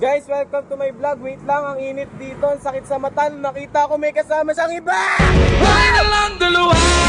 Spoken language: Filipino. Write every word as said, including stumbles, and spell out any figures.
Guys, welcome to my vlog. Wait lang, ang init dito. Ang sakit sa mata. Nakita ko may kasama siyang iba! Ay, nalang dalawa!